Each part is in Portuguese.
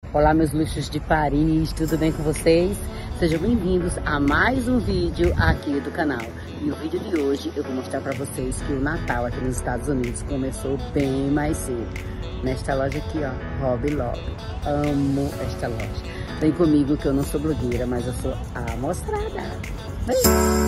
Olá, meus luxos de Paris, tudo bem com vocês? Sejam bem-vindos a mais um vídeo aqui do canal. E o vídeo de hoje eu vou mostrar pra vocês que o Natal aqui nos Estados Unidos começou bem mais cedo. Nesta loja aqui, ó, Hobby Lobby. Amo esta loja. Vem comigo que eu não sou blogueira, mas eu sou amostrada. Vem!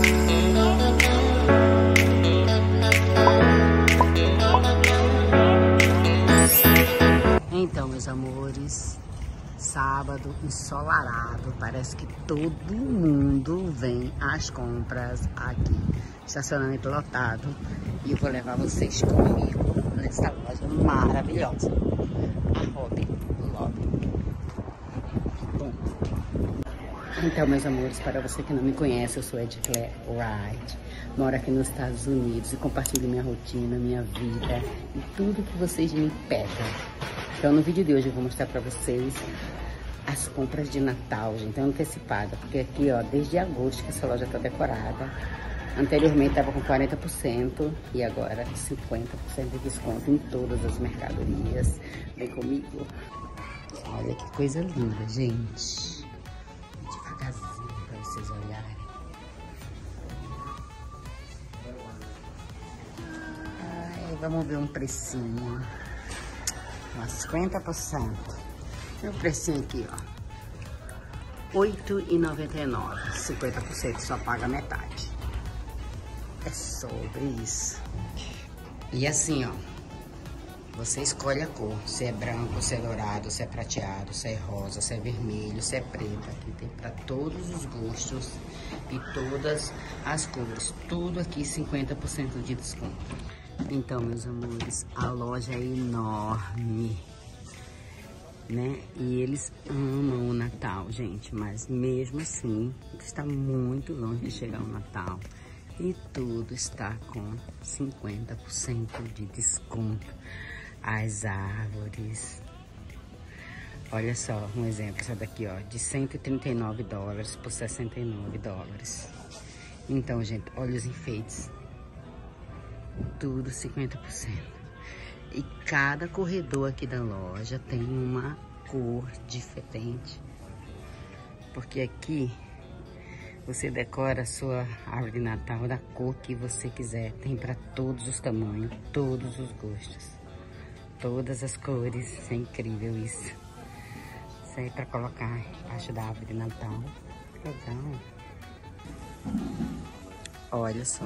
Então, meus amores, sábado ensolarado, parece que todo mundo vem às compras aqui. Estacionamento lotado e eu vou levar vocês comigo nessa loja maravilhosa, a Hobby Lobby. Bom, então, meus amores, para você que não me conhece, eu sou Edclaire Wright, moro aqui nos Estados Unidos e compartilho minha rotina, minha vida e tudo que vocês me pedem. Então, no vídeo de hoje eu vou mostrar pra vocês as compras de Natal, gente, antecipada, porque aqui, ó, desde agosto que essa loja tá decorada. Anteriormente tava com 40% e agora 50% de desconto em todas as mercadorias. Vem comigo. Olha que coisa linda, gente. Devagarzinho pra vocês olharem. Ai, vamos ver um precinho. Umas 50%. E o precinho aqui, ó, R$8,99. 50% só paga metade. É sobre isso. E assim, ó, você escolhe a cor. Se é branco, se é dourado, se é prateado, se é rosa, se é vermelho, se é preto. Aqui tem pra todos os gostos e todas as cores. Tudo aqui 50% de desconto. Então, meus amores, a loja é enorme, né? E eles amam o Natal, gente, mas mesmo assim está muito longe de chegar o Natal e tudo está com 50% de desconto. As árvores, olha só um exemplo, essa daqui, ó, de $139 por $69. Então, gente, olha os enfeites, tudo 50%. E cada corredor aqui da loja tem uma cor diferente. Porque aqui você decora a sua árvore de Natal da cor que você quiser. Tem para todos os tamanhos, todos os gostos, todas as cores. É incrível isso. Isso aí para colocar embaixo da árvore de Natal. Legal. Olha só.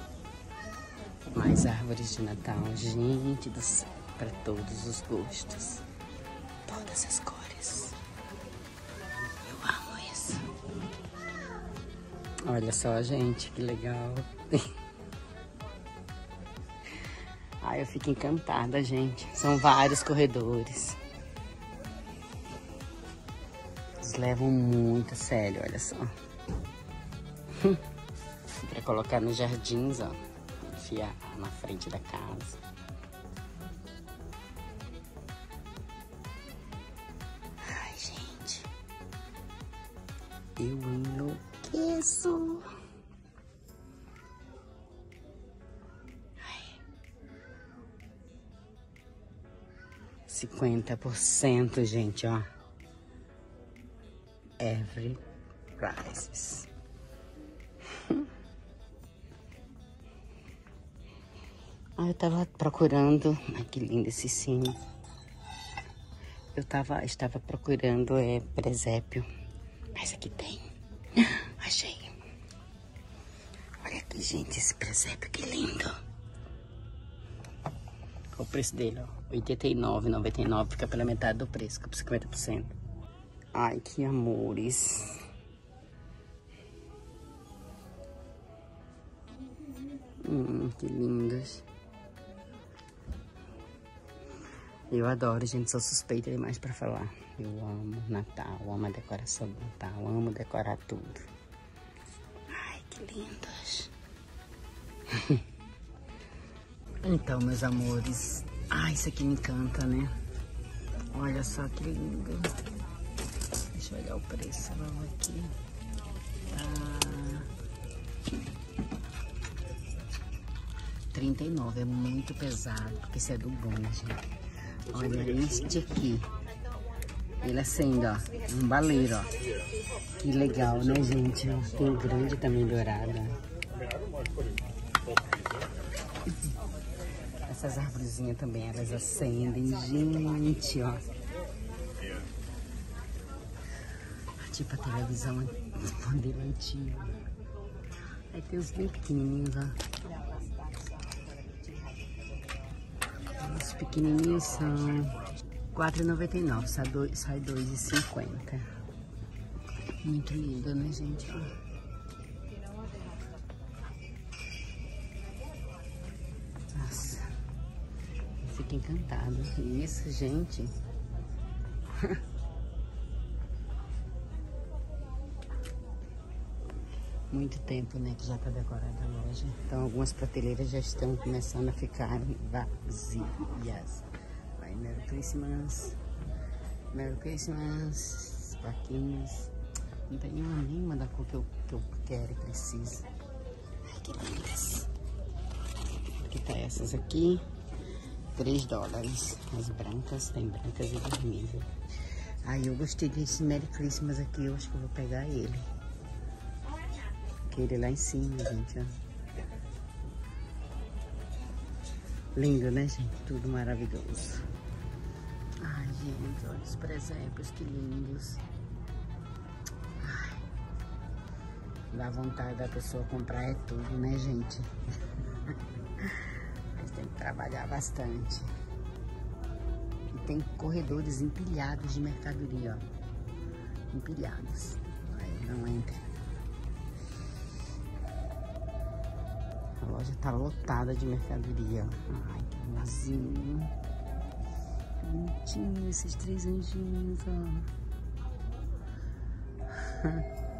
Mais árvores de Natal, gente do céu, para todos os gostos, todas as cores. Eu amo isso. Olha só, gente, que legal. Ai, eu fico encantada, gente. São vários corredores. Eles levam muito a sério, olha só. Para colocar nos jardins, ó. Na frente da casa. Ai, gente, eu enlouqueço. Ai. 50%, gente, ó. Every prices. Eu tava procurando, ai que lindo esse sino. Estava procurando presépio, mas aqui tem. Achei. Olha aqui, gente, esse presépio, que lindo. O preço dele, ó, R$89,99, fica pela metade do preço, fica por 50%. Ai, que amores. Que lindas. Eu adoro, gente, sou suspeita demais pra falar. Eu amo Natal, amo a decoração do Natal, amo decorar tudo. Ai, que lindas. Então, meus amores, ai, isso aqui me encanta, né? Olha só que lindo. Deixa eu olhar o preço, vamos aqui. R$39, é muito pesado, porque esse é do bom, gente. Olha, este aqui Ele acende, ó. Um baleiro, ó. Que legal, né, gente? Tem um grande também dourado. Essas arvorezinhas também, elas acendem, gente, ó. Tipo a televisão modelo antigo. Aí tem os bem pequenininhos, ó. Os pequenininhos são R$4,99, sai R$2,50. Muito lindo, né, gente? Ó. Nossa, eu fico encantada. Isso, gente. Muito tempo, né, que já tá decorada a loja. Então, algumas prateleiras já estão começando a ficar vazias. Vai, Merry Christmas. Merry Christmas. Plaquinhas. Não tem nenhuma da cor que eu quero e preciso. Ai, que lindas. Aqui tá essas aqui. $3. As brancas, tem brancas e vermelhas. Ai, eu gostei desse Merry Christmas aqui. Eu acho que eu vou pegar ele. Aquele lá em cima, gente, ó. Lindo, né, gente? Tudo maravilhoso. Ai, gente, olha os presépios, que lindos. Ai, dá vontade da pessoa comprar é tudo, né, gente? Mas tem que trabalhar bastante. E tem corredores empilhados de mercadoria, ó. Empilhados. Aí não entra. A loja tá lotada de mercadoria. Ai, que amorzinho. Bonitinho esses 3 anjinhos, ó.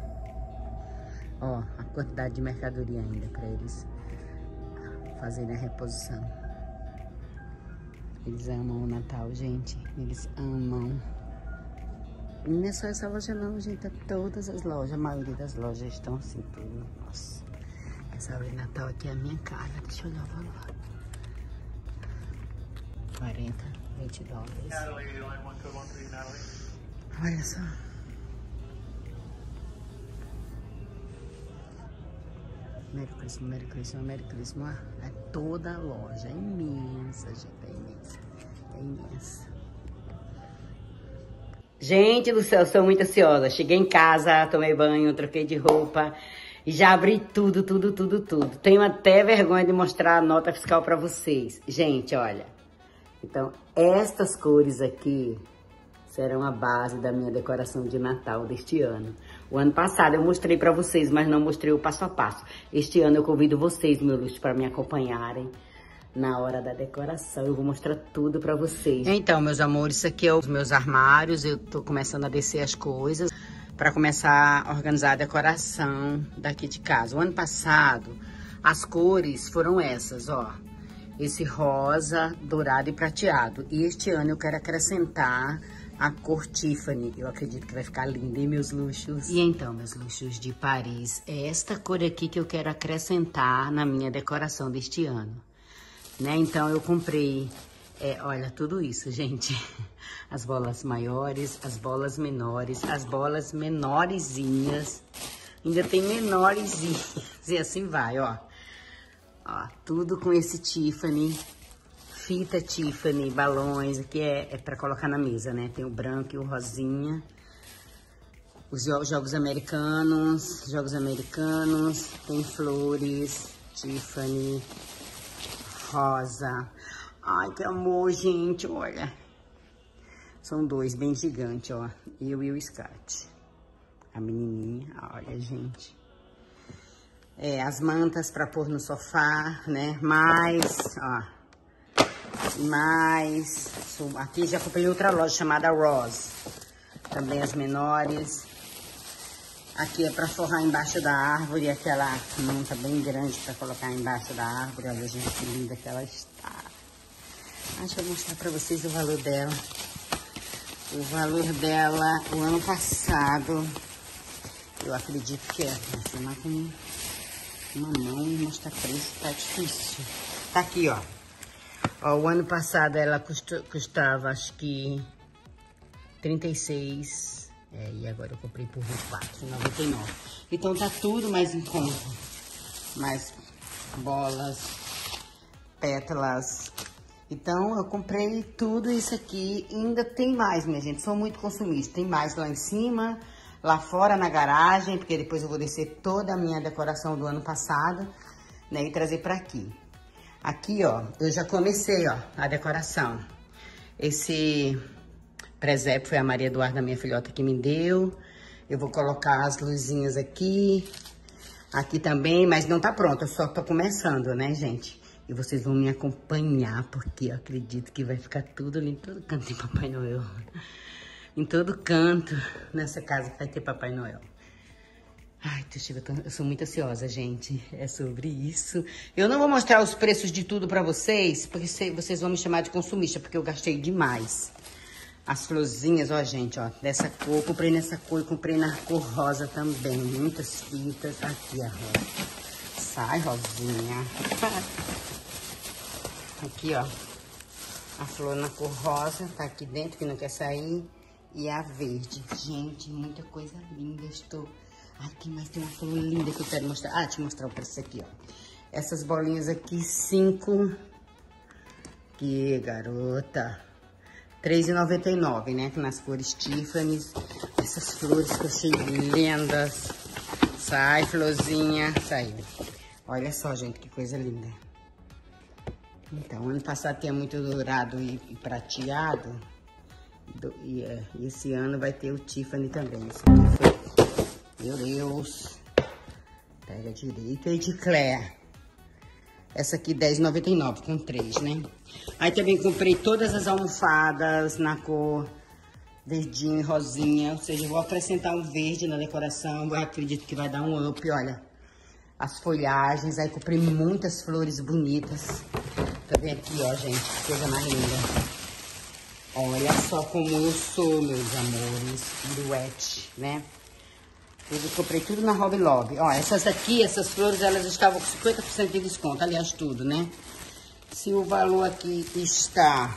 Ó, a quantidade de mercadoria ainda pra eles fazerem a reposição. Eles amam o Natal, gente. Eles amam. E não é só essa loja não, gente. É todas as lojas. A maioria das lojas estão assim, tudo. Nossa. Essa árvore de Natal aqui é a minha cara. Deixa eu olhar o valor. 40, $20. Olha só. Merry Christmas, Merry Christmas, Merry Christmas. É toda a loja. É imensa, gente. É imensa. É imensa. Gente do céu, sou muito ansiosa. Cheguei em casa, tomei banho, troquei de roupa. E já abri tudo. Tenho até vergonha de mostrar a nota fiscal pra vocês. Gente, olha. Então, estas cores aqui serão a base da minha decoração de Natal deste ano. O ano passado eu mostrei pra vocês, mas não mostrei o passo a passo. Este ano eu convido vocês, meu luxo, para me acompanharem na hora da decoração. Eu vou mostrar tudo pra vocês. Então, meus amores, isso aqui é os meus armários. Eu tô começando a descer as coisas para começar a organizar a decoração daqui de casa. O ano passado, as cores foram essas, ó. Esse rosa, dourado e prateado. E este ano eu quero acrescentar a cor Tiffany. Eu acredito que vai ficar linda, hein, meus luxos? E então, meus luxos de Paris, é esta cor aqui que eu quero acrescentar na minha decoração deste ano. Né? Então, eu comprei... olha, tudo isso, gente. As bolas maiores, as bolas menores, as bolas menorezinhas. Ainda tem menorezinhas. E assim vai, ó. Ó, tudo com esse Tiffany. Fita Tiffany, balões. Aqui é pra colocar na mesa, né? Tem o branco e o rosinha. Os jogos americanos. Tem flores. Tiffany. Rosa. Ai, que amor, gente, olha. São dois bem gigantes, ó. Eu e o Scott. A menininha, olha, gente. As mantas pra pôr no sofá, né? Aqui já comprei outra loja chamada Rose. Também as menores. Aqui é pra forrar embaixo da árvore, aquela manta bem grande pra colocar embaixo da árvore. Olha, gente, que linda que ela está. Deixa eu mostrar pra vocês o valor dela. O valor dela, o ano passado, eu acredito que vou filmar com uma mão e mostrar preço, tá difícil. Tá aqui, ó. O ano passado ela custava, acho que 36. E agora eu comprei por R$24,99. Então tá tudo mais em conta. Mais bolas, pétalas. Então eu comprei tudo isso aqui. E ainda tem mais, minha gente. Sou muito consumista. Tem mais lá em cima, lá fora na garagem, porque depois eu vou descer toda a minha decoração do ano passado, né, e trazer pra aqui. Aqui, ó, eu já comecei, ó, a decoração. Esse presépio foi a Maria Eduarda, minha filhota, que me deu. Eu vou colocar as luzinhas aqui. Aqui também, mas não tá pronto, eu só tô começando, né, gente? E vocês vão me acompanhar, porque eu acredito que vai ficar tudo ali, em todo canto tem Papai Noel. Em todo canto, nessa casa vai ter Papai Noel. Ai, eu sou muito ansiosa, gente. É sobre isso. Eu não vou mostrar os preços de tudo pra vocês, porque vocês vão me chamar de consumista, porque eu gastei demais. As florzinhas, ó, gente, ó, dessa cor. Comprei nessa cor e comprei na cor rosa também. Muitas fitas. Aqui a rosa. Sai, rosinha. Aqui, ó. A flor na cor rosa, tá aqui dentro, que não quer sair. E a verde. Gente, muita coisa linda. Estou... Ai, que mais tem uma flor linda que eu quero mostrar. Ah, deixa eu mostrar o preço aqui, ó. Essas bolinhas aqui, 5. Que garota. R$3,99, né? Nas cores Tiffany's. Essas flores que eu achei lindas. Sai, florzinha. Saiu. Olha só, gente, que coisa linda. Então, ano passado tinha muito dourado e prateado. E esse ano vai ter o Tiffany também. Esse aqui foi... Meu Deus. Pega direito. E de Claire. Essa aqui, R$10,99, com 3, né? Aí também comprei todas as almofadas na cor verdinho e rosinha. Ou seja, eu vou acrescentar um verde na decoração. Eu acredito que vai dar um up, olha. As folhagens. Aí comprei muitas flores bonitas. Também aqui, ó, gente, que coisa mais linda. Olha só como eu sou, meus amores. Piruete, né? Eu comprei tudo na Hobby Lobby. Ó, essas aqui, essas flores, elas estavam com 50% de desconto. Aliás, tudo, né? Se o valor aqui está...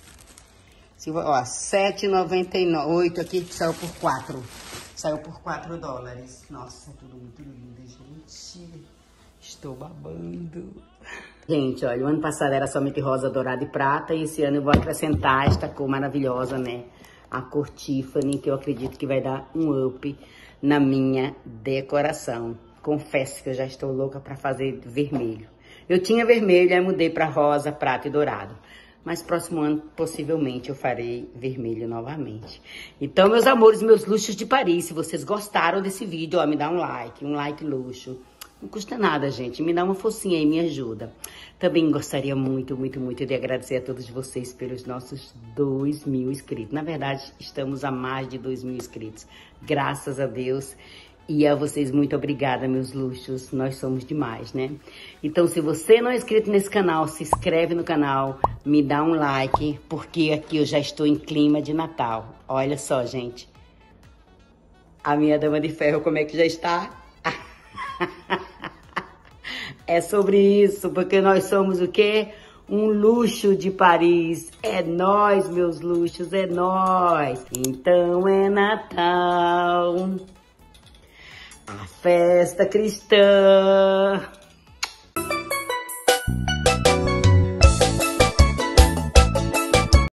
Ó, R$7,98 aqui, saiu por 4. Saiu por $4. Nossa, tudo muito lindo, gente. Estou babando. Gente, olha, o ano passado era somente rosa, dourada e prata. E esse ano eu vou acrescentar esta cor maravilhosa, né? A cor Tiffany, que eu acredito que vai dar um up na minha decoração. Confesso que eu já estou louca para fazer vermelho. Eu tinha vermelho, aí mudei para rosa, prata e dourado. Mas próximo ano, possivelmente, eu farei vermelho novamente. Então, meus amores, meus luxos de Paris, se vocês gostaram desse vídeo, ó, me dá um like luxo. Não custa nada, gente. Me dá uma forcinha aí, me ajuda. Também gostaria muito, muito, muito de agradecer a todos vocês pelos nossos 2.000 inscritos. Na verdade, estamos a mais de 2.000 inscritos. Graças a Deus. E a vocês, muito obrigada, meus luxos. Nós somos demais, né? Então, se você não é inscrito nesse canal, se inscreve no canal, me dá um like, porque aqui eu já estou em clima de Natal. Olha só, gente. A minha dama de ferro, como é que já está? É sobre isso, porque nós somos o quê? Um luxo de Paris. É nós, meus luxos, é nós. Então é Natal, a festa cristã.